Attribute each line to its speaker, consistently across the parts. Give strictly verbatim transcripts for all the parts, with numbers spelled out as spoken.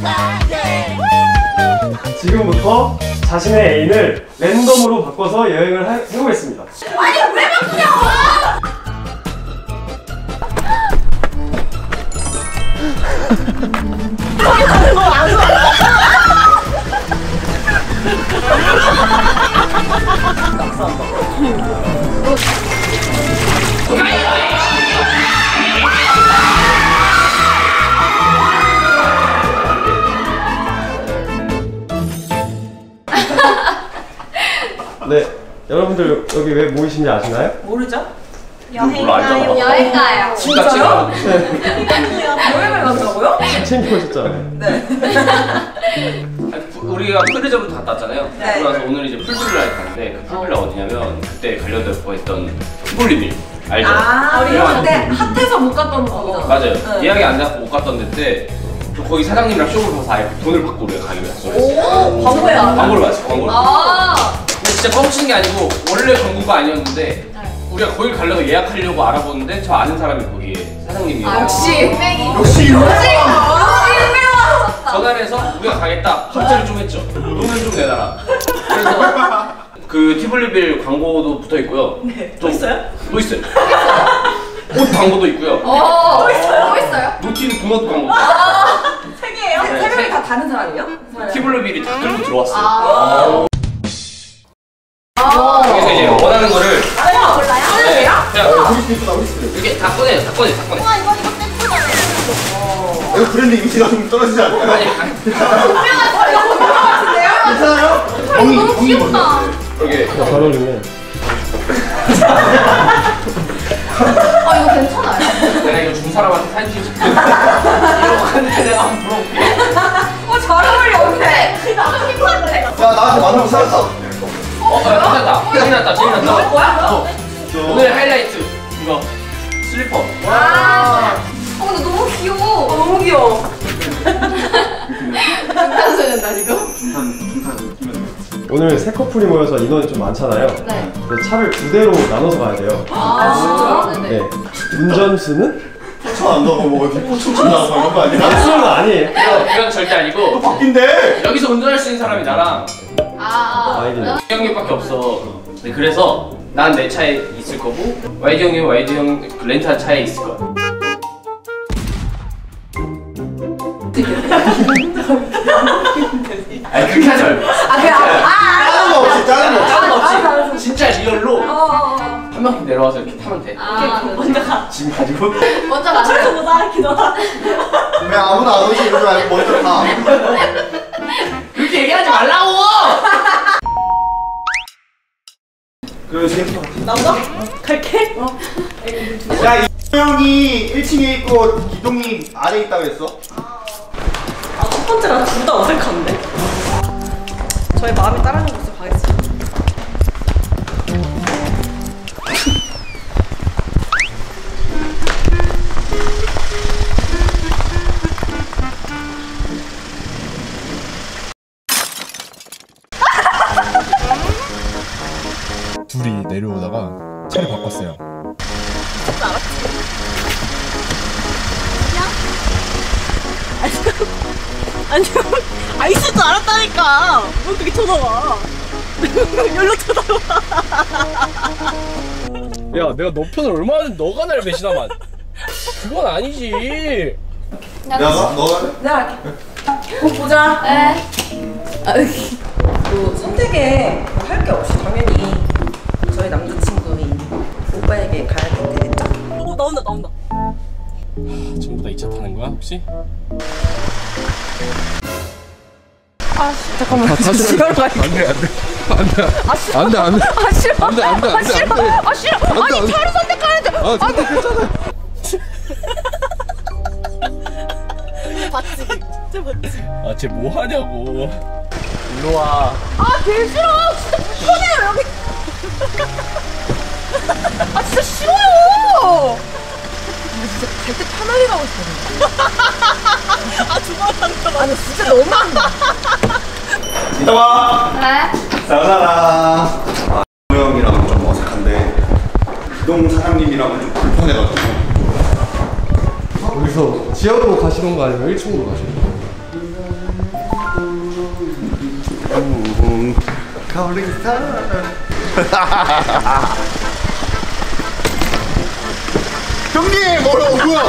Speaker 1: 지금부터 자신의 애인을 랜덤으로 바꿔서 여행을 하, 해보겠습니다.
Speaker 2: 아니 왜 바꾸냐고! 거기 가는 거 안 좋아.
Speaker 1: 네, 여러분들 여기 왜 모이신지 아시나요?
Speaker 2: 모르죠?
Speaker 3: 여행 가요.
Speaker 2: 여행 가요.
Speaker 3: 진짜요?
Speaker 2: 여행을 간다고요?
Speaker 1: 챙기고 오셨잖아요.
Speaker 2: 네.
Speaker 3: 우리가 프리저부터 갔다 왔잖아요.
Speaker 2: 네.
Speaker 3: 그러고 나서 오늘 이제 풀빌라에 갔는데 그 풀빌라 어디냐면 그때 관련돼서 했던 티볼리빌 알죠?
Speaker 2: 아, 우리
Speaker 3: 유명한
Speaker 2: 그때 핫해서 못 갔던 거죠?
Speaker 3: 맞아요.
Speaker 2: 네.
Speaker 3: 예약이 안 돼서 못 갔던 데인데 거기 사장님이랑 쇼를 봐서 아예 돈을 받고 우리가 가기로 했어요.
Speaker 2: 오, 광고야.
Speaker 3: 광고를 봤어, 광고를.
Speaker 2: 아.
Speaker 3: 근데 진짜 뻥친 게 아니고 원래 광고가 아니었는데 우리가 거기 가려고 예약하려고 알아보는데 저 아는 사람이 거기에 사장님이에요.
Speaker 2: 아, 역시 유명이.
Speaker 1: 역시 유명.
Speaker 2: 역시 유명.
Speaker 3: 전화를 해서 우리가 가겠다. 합의를 좀 했죠. 돈을 좀 내놔라. 그래서 그 티블리빌 광고도 붙어 있고요.
Speaker 2: 네. 또 있어요?
Speaker 3: 또 있어요. 옷 광고도 있고요.
Speaker 2: 어. 또 있어요? 또 있어요?
Speaker 3: 노티는 도넛 광고.
Speaker 2: 아, 세 개예요? 세, 세 명이
Speaker 3: 세-
Speaker 2: 다 다른 사람이에요?
Speaker 3: 티블리빌이 다 들고 들어왔어요.
Speaker 2: 아.
Speaker 3: 그래서 이제 원하는 거를
Speaker 2: 아, 몰라요?
Speaker 3: 네, 그냥
Speaker 1: 우리 있다, 우리
Speaker 3: 이렇게 다 꺼내요. 다 꺼내, 다 꺼내.
Speaker 2: 와, 이거 이거 세트잖아요.
Speaker 1: 이거 브랜드 이미지가 좀 떨어지지 않나요?
Speaker 3: 아니, 아니.
Speaker 2: 분명한 이거 분명 같은데요?
Speaker 1: 괜찮아요?
Speaker 2: 어, 너무 귀엽다.
Speaker 3: 이렇게
Speaker 1: 잘 어울리네.
Speaker 2: 아, 이거 괜찮아요?
Speaker 3: 내가 이거 준 사람한테 사진 찍을게. 이러고 하는데 내가 한번 물어볼게.
Speaker 2: 어, 잘 어울려. 근데 나도 힙한데.
Speaker 1: 야, 나한테 맞는 거 살았다.
Speaker 3: 어, 어, 괜찮다. 재미 났다, 재미 났다.
Speaker 2: 이거 뭐야?
Speaker 3: 어, 오늘 하이라이트 이거 슬리퍼.
Speaker 2: 와. 어, 근데 너무 귀여워. 어, 너무 귀여워. 중탄소년단 이거?
Speaker 1: 오늘 세 커플이 모여서 인원이 좀 많잖아요.
Speaker 2: 네.
Speaker 1: 그래서 차를 두 대로 나눠서 가야 돼요.
Speaker 2: 아, 진짜요?
Speaker 1: 네. 운전수는?
Speaker 4: 포천 안 넣고 뭐 어디 포천쯤 나서 이런 거 아니야?
Speaker 1: 운전수는 아니에요.
Speaker 3: 이건, 이건 절대 아니고
Speaker 4: 바뀐데?
Speaker 3: 여기서 운전할 수 있는 사람이 나랑
Speaker 2: 아,
Speaker 1: 아이디는.
Speaker 3: 형님밖에 없어. 네, 그래서 난 내 차에 있을 거고 와이디 형이 와이디 형 그 렌탈 차에 있을 거야. 아니 그렇게 하지 말고.
Speaker 2: 아, 그래. 아,
Speaker 4: 짜는 거 없이 짜는 거 없이
Speaker 3: 짜는 거
Speaker 2: 아,
Speaker 3: 없이 진짜 리얼로
Speaker 2: 어.
Speaker 3: 한 바퀴 내려와서 이렇게 타면 돼.
Speaker 2: 아, 먼저 가.
Speaker 1: 지금 가지고?
Speaker 2: 먼저 가. 저기서 못 알아키더.
Speaker 4: 그냥 아무도 안 오지 이러지 말고 먼저 가.
Speaker 3: 그렇게 얘기하지 말라고!
Speaker 4: 그리고 재밌어.
Speaker 2: 나온다? 갈게. 어.
Speaker 4: 야, 이 형이 일 층에 있고 기동이 아래에 있다고 했어?
Speaker 2: 아, 첫 번째랑 둘 다 어색한데? 저의 마음이 따라가고 있어, 가겠습니다.
Speaker 5: 둘이 내려오다가 차를 바꿨어요.
Speaker 6: 아니, 아 있을 줄 알았다니까. 뭘 그렇게 쳐다봐. 열로 쳐다봐.
Speaker 7: 야, 내가 너 편을 얼마나 너가 날 배신하면 그건 아니지.
Speaker 4: 내가 가? 너가 해?
Speaker 2: 내가 할게. 어, 보자. 네. 뭐 선택에 할 게 없이 당연히 저희 남자친구인 오빠에게 가야 되겠죠?
Speaker 6: 어, 나온다, 나온다.
Speaker 7: 전부 다 이 차 타는 거야 혹시?
Speaker 6: 잠깐만.
Speaker 7: 다시
Speaker 6: 지금 갈게.
Speaker 7: 안돼 안돼 안돼 안돼 안돼
Speaker 6: 아, 싫어.
Speaker 7: 안돼 안돼
Speaker 6: 아,
Speaker 7: 안돼
Speaker 6: 싫어. 아, 싫어. 아니, 차를 선택하는데.
Speaker 7: 아 선택했잖아.
Speaker 6: 봤지? 진짜 봤지?
Speaker 7: 아쟤 뭐 하냐고. 일로 와.
Speaker 6: 아, 개 싫어. 진짜 불편해요, 여기. 아, 진짜 싫어요. 진짜 갈 때 편하게 가고 싶어. 아, 두번 아니, 진짜 너무한다.
Speaker 4: 이따 와.
Speaker 2: 네.
Speaker 4: 사우나라. 아, 형이랑은 좀 어색한데 기동 사장님이랑은 좀 불편해가지고.
Speaker 1: 여기서 지하로 가시는 거 아니면 일 층으로 가시는 거?
Speaker 4: 붕 가을의 사랑. 형님 뭐야 뭐야?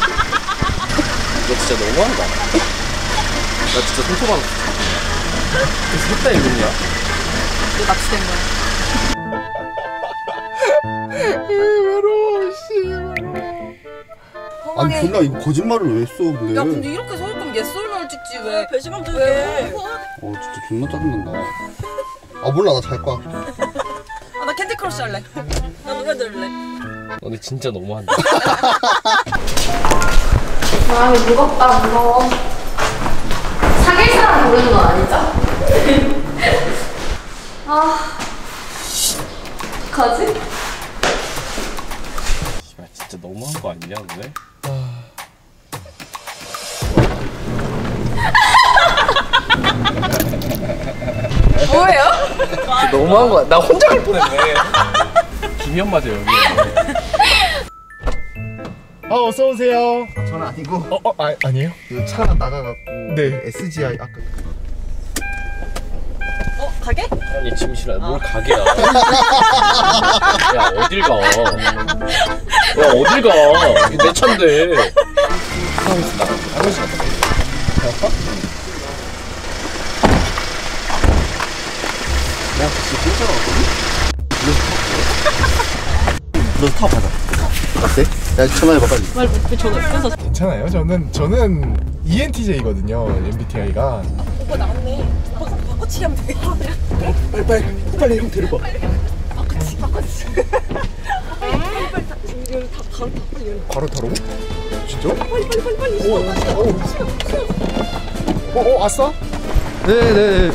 Speaker 3: 너 진짜 너무한다. 나 진짜 손톱만 셋다 읽었냐?
Speaker 6: 너 납치된 거야.
Speaker 5: 외로워 씨.
Speaker 4: 아니 존나 이거 거짓말을 왜 써 근데?
Speaker 6: 야 근데 이렇게 서울 거면 예솔만을 찍지 왜?
Speaker 2: 배신감 들게.
Speaker 6: 왜?
Speaker 4: 어 진짜 존나 짜증난다. 아 몰라 나 잘 거야.
Speaker 6: 아 나 캔디 크러쉬 할래. 나 노래 들을래.
Speaker 3: 너네 진짜 너무한다.
Speaker 8: 마음이 무겁다 무거워. 사귈 사람 고르는 건 아니죠? 아 어떡하지?
Speaker 3: 씨발 진짜 너무한 거 아니냐 너네?
Speaker 6: 뭐예요?
Speaker 3: 진짜 너무한 거야. 나 혼자 갈 뻔했네. 김현 맞아 여기.
Speaker 5: 아 어서 오세요.
Speaker 4: 저는 아니고
Speaker 5: 어, 어 아, 아니에요?
Speaker 4: 그 차가 나가갖고
Speaker 5: 네.
Speaker 4: 에스지아이 아까
Speaker 2: 어 가게?
Speaker 3: 아니 침실아 뭘 가게야. 야 어딜 가. 야 어딜 가. 이게 내 차인데. 화장실 나가. 화장실 갔다 와.
Speaker 4: 내가 진짜 진짜로 왔거든? 불러서 타고 가자. 어때? 야 전화해봐 빨리.
Speaker 2: 말 못해 전화 끊어서.
Speaker 5: 괜찮아요. 저는 저는 이엔티제이거든요. 엠비티아이가.
Speaker 6: 오빠 나왔네. 오빠 바꿔치기 하면 돼.
Speaker 4: 빨리 빨리 빨리 형 데려봐.
Speaker 6: 바꿔치 바꿔치.
Speaker 5: 바로 타라고? 진짜?
Speaker 6: 빨리 빨리 빨리 빨리.
Speaker 5: 오, 오, 오. 어, 어, 왔어?
Speaker 1: 네네.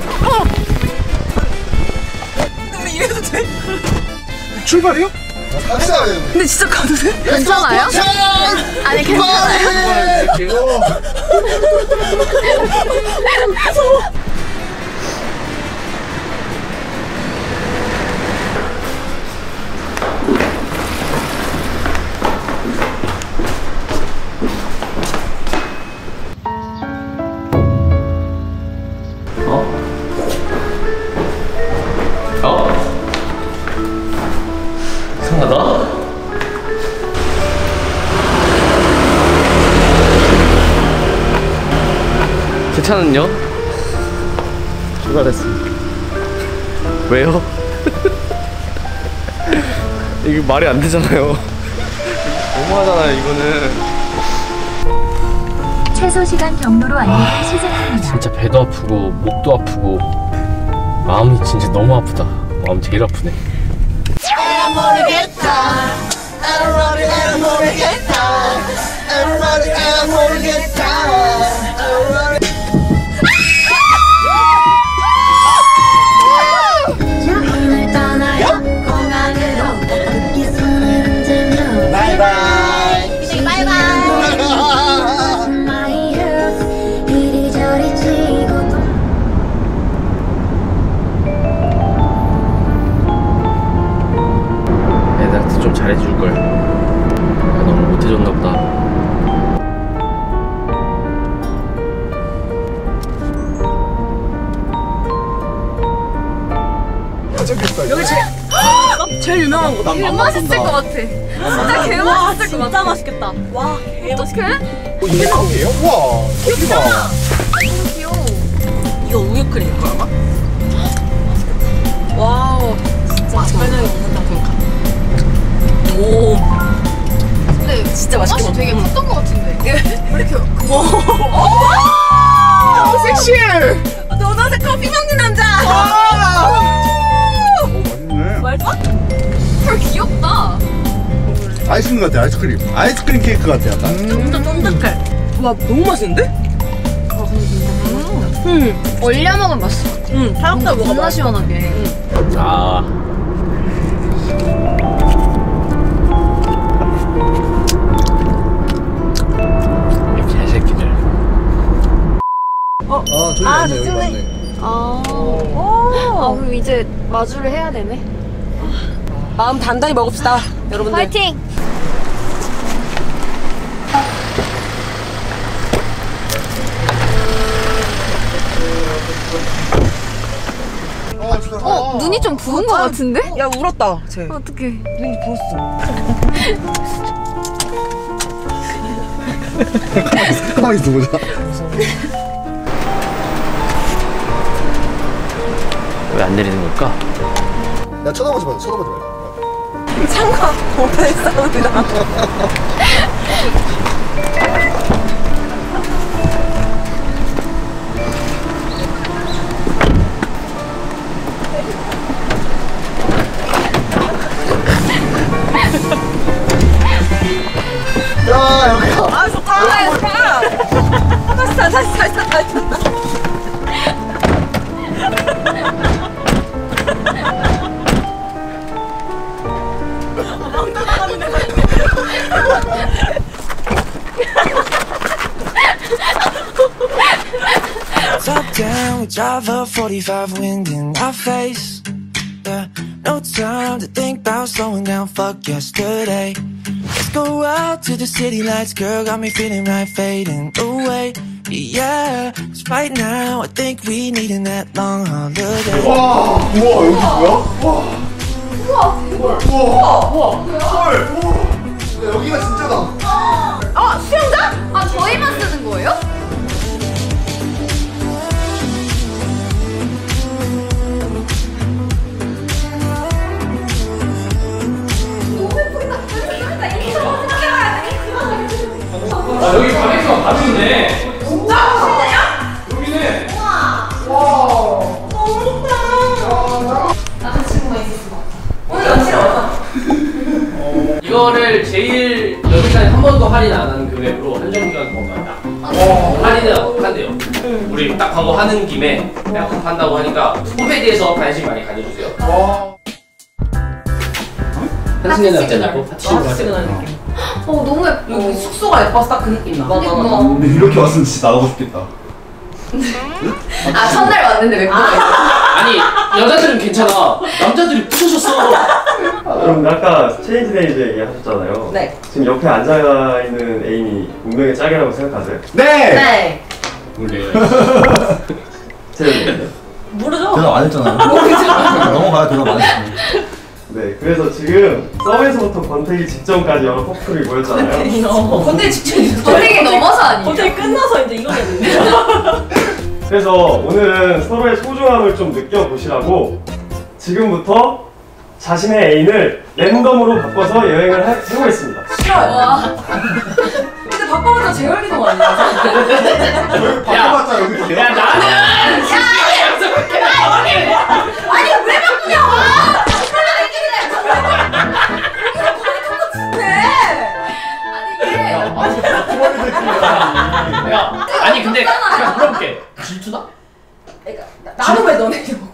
Speaker 6: 근데 이래도 돼?
Speaker 5: 출발이요?
Speaker 4: 갑시다.
Speaker 6: 근데 진짜 가도 돼?
Speaker 8: 괜찮아요? 아니 괜찮아요.
Speaker 3: 어? 이상하다? 제 차는요?
Speaker 1: 출발했습니다.
Speaker 3: 왜요? 이게 말이 안 되잖아요. 너무하잖아요 이거는.
Speaker 9: 최소 시간 경로로 안내를 시작합니다.
Speaker 3: 진짜 배도 아프고 목도 아프고 마음이 진짜 너무 아프다. 마음 제일 아프네. 애들한테 좀 잘해줄걸. 아, 너무 못해줬나 보다.
Speaker 5: 저기 있다. 여기
Speaker 2: 제일 유명한 거다.
Speaker 8: 개 맛있을 것 같아. 진짜 개
Speaker 2: 와
Speaker 8: 맛있을 것
Speaker 2: 진짜
Speaker 8: 같아.
Speaker 2: 맛있겠다. 와 개 맛있겠다.
Speaker 8: 어떡해?
Speaker 5: 어, 이게 나오게요? 우와, 여기 봐.
Speaker 8: 너무 귀여워.
Speaker 2: 이거 우유 크림 거야 아마? 와우 진짜 설명이 없는다 생각. 오
Speaker 8: 근데
Speaker 2: 진짜 맛있게
Speaker 8: 맛이 되게 컸던 것 같은데. 왜 이렇게
Speaker 2: 와
Speaker 5: 어, 섹시해.
Speaker 2: 노란색 커피 먹는 남자.
Speaker 4: 맛있네.
Speaker 2: 말까?
Speaker 8: 헐 귀엽다.
Speaker 4: 아이스크림 같아 아이스크림. 아이스크림 케이크 같아 약간.
Speaker 2: 진짜 쫀득해. 와 너무 맛있는데? 응.
Speaker 8: 얼려 먹으면 맛있어.
Speaker 2: 응. 사육다
Speaker 8: 겁나
Speaker 2: 먹어봐.
Speaker 8: 시원하게.
Speaker 3: 아. 이 개새끼들.
Speaker 4: 아 저기
Speaker 2: 아,
Speaker 4: 맞네 여기
Speaker 2: 저쪽에.
Speaker 4: 맞네.
Speaker 8: 아. 아 그럼 이제 마주를 해야 되네.
Speaker 2: 마음 단단히 먹읍시다 여러분들.
Speaker 8: 파이팅. 어, 눈이 좀 부은 거 같은데?
Speaker 6: 야 울었다 쟤.
Speaker 8: 어떡해.
Speaker 6: 눈이 부었어.
Speaker 5: 가만히 있어보자.
Speaker 3: 왜 안 내리는 걸까?
Speaker 5: 야 쳐다보지 마, 쳐다보지 마.
Speaker 6: 창가 공포의 사운드다.
Speaker 5: 야 여기가.
Speaker 6: 아 좋다. 아 좋다. 다시 다시 다시 다시 다시.
Speaker 10: Top down, we drive a forty-five wind in our face. Yeah, no time to think about slowing down, fuck yesterday. Let's go out to the city lights, girl, got me feeling right, fading away. Yeah, 'cause right now I think we needin' that long holiday.
Speaker 4: 와, 우와 여기 뭐야? 와, 우와, 우와, 우와, 우와, 헐, 우와, 야, 여기가 진짜다.
Speaker 8: 아, 수영장? 아, 저희만 쓰는 거예요?
Speaker 3: 아 여기 가격수가 맞췄네.
Speaker 6: 진짜? 진짜야?
Speaker 3: 여기네.
Speaker 6: 우와. 와. 너무 좋다.
Speaker 8: 나도 친구가 있었어.
Speaker 6: 오늘 며칠 얼마?
Speaker 3: 이거를 제일 여기까지 한 번도 할인 안 하는 금액으로 한정기간 거만다. 어, 할인을 한대요. 우리 딱 광고 하는 김에 내가 한다고 하니까 홈페이지에서 관심 많이 가져주세요.
Speaker 4: 와,
Speaker 3: 한승연 남자냐고? 파티식으로
Speaker 6: 시그널
Speaker 3: 하자.
Speaker 6: 느낌.
Speaker 8: 어, 너무 예뻐.
Speaker 6: 여기 숙소가 예뻐서 딱 그 느낌 나.
Speaker 8: 맞아, 맞아.
Speaker 4: 근데 이렇게 왔으면 진짜 나가고 싶겠다.
Speaker 8: 아, 첫날 왔는데 왜 그래?
Speaker 3: 아니 여자들은 괜찮아. 남자들이 부서졌어.
Speaker 1: 여러분 아까 체인지데이즈 얘기하셨잖아요.
Speaker 6: 네.
Speaker 1: 지금 옆에 앉아있는 애인이 운명의 짝이라고 생각하세요?
Speaker 4: 네.
Speaker 6: 네.
Speaker 3: 몰래요.
Speaker 1: 체인지데이즈.
Speaker 6: 모르죠?
Speaker 5: 대답 안 했잖아요. 넘어가야 대답 안 했어.
Speaker 1: 네, 그래서 지금 썸에서부터 권태기 직전까지 여러 커플이 모였잖아요.
Speaker 6: 어, 근데 직전이
Speaker 8: 권태기 넘어서 아니에요?
Speaker 6: 권태기 끝나서 이제 이거겠는데.
Speaker 1: 그래서 오늘은 서로의 소중함을 좀 느껴보시라고 지금부터 자신의 애인을 랜덤으로 바꿔서 여행을 하- 해보겠습니다.
Speaker 6: 싫어요. 근데 바꿔봤자 재활기동 아니야?
Speaker 4: 바꿔봤자 여기 돼요?
Speaker 3: 야 나는
Speaker 6: 아니 왜 바꾸냐고!
Speaker 3: 야 아니 근데 그냥 물어볼게. 질투나?
Speaker 6: 그러니까 나- 나는 왜 너네 줘?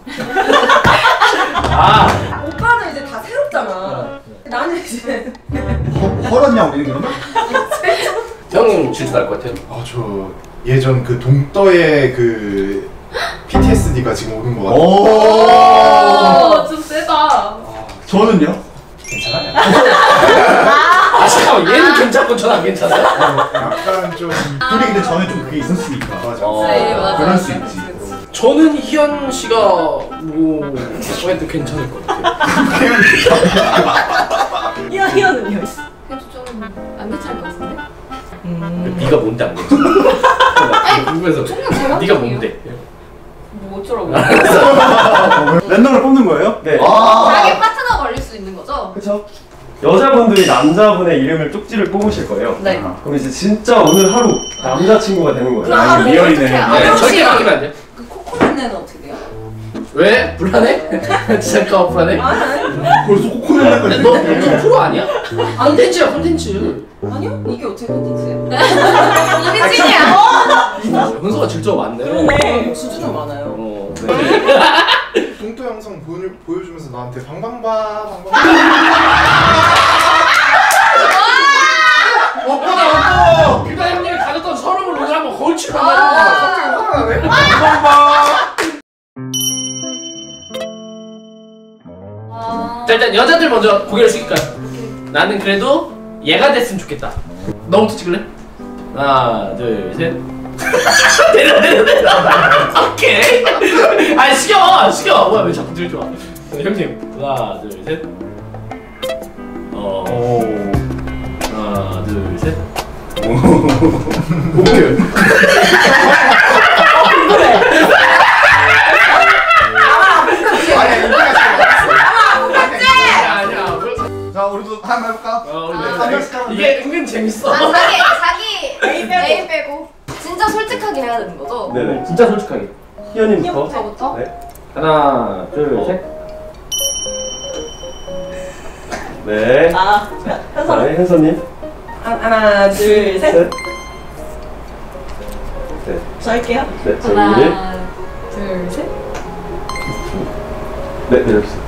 Speaker 3: 아
Speaker 6: 오빠는 이제 다 새롭잖아. 나는 이제
Speaker 4: 헐었냐 우리는 그러면?
Speaker 3: 형님 질투 날 것 같아요.
Speaker 5: 아 저 예전 그 동떠의 그 피티에스디가 지금 오는 거 같아요.
Speaker 4: 오.
Speaker 8: 오, 좀 세다.
Speaker 4: 저는요?
Speaker 3: 괜찮아요? 아 잠깐만 얘는 괜찮고 전 안 괜찮아요?
Speaker 5: 약간 좀
Speaker 4: 둘이 근데 전에 좀 그게 있었으니까.
Speaker 5: 맞아.
Speaker 3: 어,
Speaker 8: 네, 맞아.
Speaker 4: 그럴 수 있지.
Speaker 3: 저는 희연 씨가 뭐 해도 괜찮을 것 같아요.
Speaker 6: 희연 희연은요?
Speaker 8: 그래도 좀 안 괜찮을 것 같은데?
Speaker 3: 네가 뭔데 안 괜찮아? 궁금해서
Speaker 8: 제가
Speaker 3: 네가 뭔데?
Speaker 6: 뭐 어쩌라고?
Speaker 4: 랜덤을 뽑는 거예요?
Speaker 1: 네.
Speaker 4: 아.
Speaker 8: 자기 파트너 걸릴 수 있는 거죠?
Speaker 1: 그쵸? 여자분들이 남자분의 이름을 쪽지를 뽑으실 거예요.
Speaker 6: 네.
Speaker 1: 그럼 이제 진짜 오늘 하루 남자친구가 되는 거예요.
Speaker 6: 그럼 하루
Speaker 4: 리얼이네.
Speaker 6: 어떻게 알아?
Speaker 3: 네,
Speaker 6: 혹시
Speaker 3: 절대 바뀌면 안 돼.
Speaker 6: 그 코코넛네는 어떻게 돼요?
Speaker 3: 왜? 불안해? 잠깐 불안해?
Speaker 6: 아니 아니.
Speaker 4: 벌써 코코넛
Speaker 3: 근데 너 방송 프로 아니야? 콘텐츠야 콘텐츠.
Speaker 6: 아니요? 이게 어떻게 콘텐츠예요?
Speaker 8: 이미진이야.
Speaker 3: 현서가 질투가 많네.
Speaker 6: 그러네. 수준은 많아요.
Speaker 3: 어.
Speaker 5: 동떠 영상 보여, 보여주면서 나한테 방방바 방방.
Speaker 3: 오빠 그다 형님이 가졌던 서름을 오늘 한번 걸치고 가지고 갑자기 화가 나네. 자 일단 여자들 먼저 고개를 숙일까요? 나는 그래도 얘가 됐으면 좋겠다. 너부터 찍을래? 하나 둘 셋. 내려 내려 내려. 오케이. 아니 숙여 숙여. 뭐야 왜 자꾸 들지 마. 형님 하나 둘 셋. 어.
Speaker 5: 오.
Speaker 3: 하나 둘 셋. 오케이.
Speaker 4: 자, 우리도 한번 해볼까?
Speaker 3: 어, 우리 이게 은근 재밌어.
Speaker 8: 아, 자기 자기 A 빼고. A 빼고. 진짜 솔직하게 해야 되는 거죠?
Speaker 1: 네네.
Speaker 3: 진짜 솔직하게.
Speaker 1: 희연님부터.
Speaker 8: 저부터?
Speaker 1: 네.
Speaker 3: 하나 둘 셋.
Speaker 1: 네.
Speaker 2: 아,
Speaker 1: 자, 네, 현서님.
Speaker 2: 하나, 둘, 셋.
Speaker 1: 셋. 네.
Speaker 2: 저 할게요.
Speaker 1: 네, 저희.
Speaker 8: 하나, 둘, 셋.
Speaker 1: 네, 내려주세요.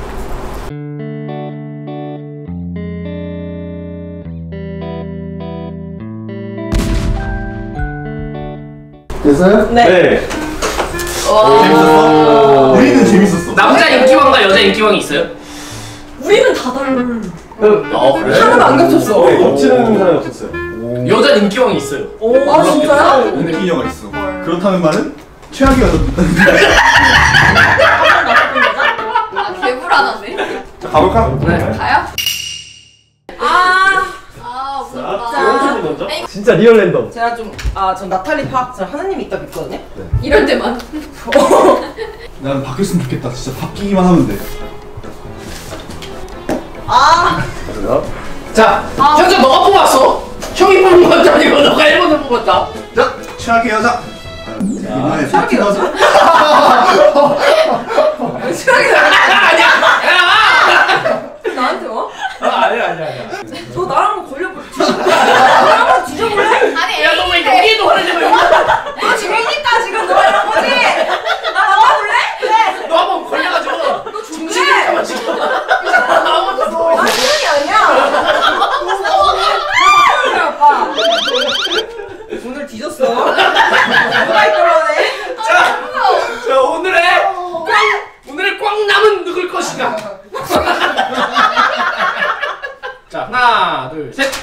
Speaker 4: 됐어요?
Speaker 2: 네.
Speaker 1: 네.
Speaker 4: 재밌었어? 우리는 재밌었어.
Speaker 3: 남자 인기왕과 여자 인기왕이 있어요?
Speaker 2: 우리는 다 달라.
Speaker 3: 어 그래?
Speaker 2: 하나도 안 겹쳤어.
Speaker 1: 네, 겹치는 사람이 없었어요.
Speaker 3: 여자 인기왕이 있어요.
Speaker 2: 오, 아, 진짜요?
Speaker 4: 근데 인형가 있어. 그렇다는 말은 최악의 여자.
Speaker 8: 아, 개불안하네.
Speaker 4: 자, 가볼까?
Speaker 3: 네.
Speaker 8: 가요?
Speaker 2: 아,
Speaker 8: 아,
Speaker 1: 자,
Speaker 8: 무섭다.
Speaker 1: 현서님 먼저. 진짜 리얼 랜덤.
Speaker 2: 제가 좀, 아, 전 나탈리 파, 저 하느님이 있다 믿거든요.
Speaker 8: 이럴 때만.
Speaker 4: 난 바뀌었으면 좋겠다. 진짜 바뀌기만 하면 돼.
Speaker 2: 아,
Speaker 1: 그래요?
Speaker 3: 자,
Speaker 8: 아.
Speaker 3: 현재 너가 뽑았어. 형이 뽑은 것도 아니고 너가 일 번을 뽑았다.
Speaker 4: 자, 최악의 여자. 이번에
Speaker 2: 최악의 여자?
Speaker 3: 아니야.
Speaker 2: 나한테 와?
Speaker 3: 아, 아니야 아니야 아니야.
Speaker 2: 너 나랑 걸려볼 뒤져볼래? 나랑 한번 뒤져볼래?
Speaker 8: 아니,
Speaker 3: 야, 너 왜
Speaker 8: A인데.
Speaker 3: 여기도 하는데 왜?
Speaker 2: 너 재밌다 지금 너 이런 거지? 나 나와볼래? 그래.
Speaker 3: 너 한번 걸려가지고.
Speaker 2: 너
Speaker 3: 중심이
Speaker 2: 죽을래?
Speaker 3: 가만 지금. 아무것도 안 보여.
Speaker 2: 나 시간이 아니야. 그래 오빠. 오늘 뒤졌어. 누가 이끌어내?
Speaker 3: 자, 자 오늘의 꽝 오늘의 꽝남은 누굴 것인가? 자 하나 둘 셋.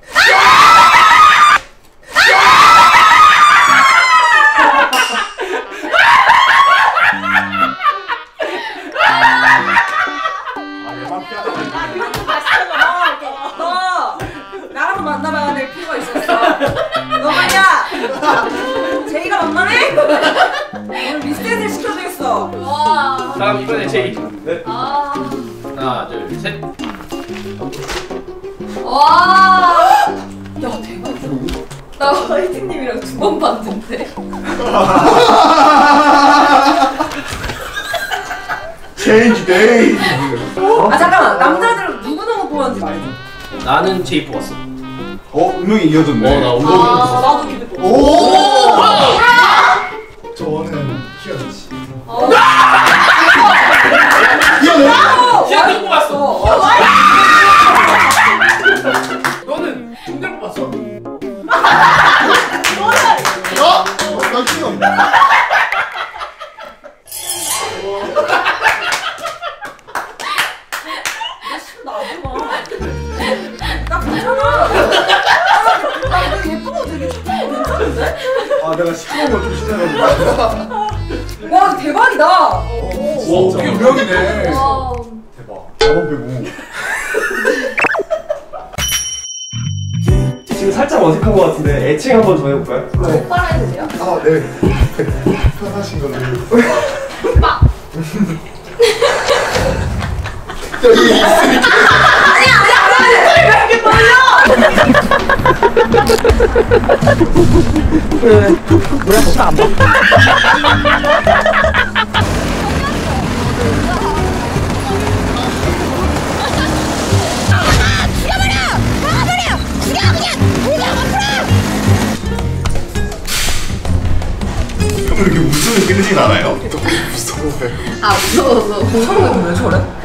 Speaker 2: 너 나랑 만나봐야 될 필요가 있었어. 너 말이야. 제이가 만나네? 오늘 리셋을 시켜주겠어.
Speaker 8: 와.
Speaker 3: 다음 이번에 제이.
Speaker 1: 네.
Speaker 8: 아.
Speaker 3: 하나 둘 셋.
Speaker 8: 와. 야, 대박이다. 나 화이트님이랑 두 번 봤는데.
Speaker 4: 체인지 데이.
Speaker 2: 아 잠깐만 남자들은 누구 누구 뽑았는지 말해줘.
Speaker 3: 나는 제이 뽑았어.
Speaker 4: 어, 운명이 이어졌네.
Speaker 3: 어나 운동이
Speaker 2: 아
Speaker 3: 뽑았어.
Speaker 2: 나도 기분 뽑았어.
Speaker 4: 오! 저는 희연 씨. 희연은?
Speaker 3: 희연이 뽑았어. 너는 중대 뽑았어.
Speaker 4: 어? 난 희연.
Speaker 2: 나 괜찮아. 나 되게 예쁘고 되게 괜찮은데?
Speaker 4: 아, 내가 시끄러운 걸좀 싫어해가지고.
Speaker 2: 와 대박이다.
Speaker 3: 와
Speaker 4: 이게 운명이네.
Speaker 8: 와.
Speaker 4: 대박. 저번 빼고.
Speaker 1: 지금 살짝 어색한 것 같은데 애칭 한번 더 해볼까요? 네.
Speaker 8: 오빠라 해도 돼요?
Speaker 4: 아, 네. 편하신 걸로.
Speaker 8: 오빠.
Speaker 4: 여기 있으니까.
Speaker 2: 아니야 아니야 왜 이렇게 떨려?
Speaker 4: 형 이렇게 웃음이 끊이진 않아요? 무서워요.
Speaker 8: 아, 무서워서.
Speaker 2: 성우가 왜 저래?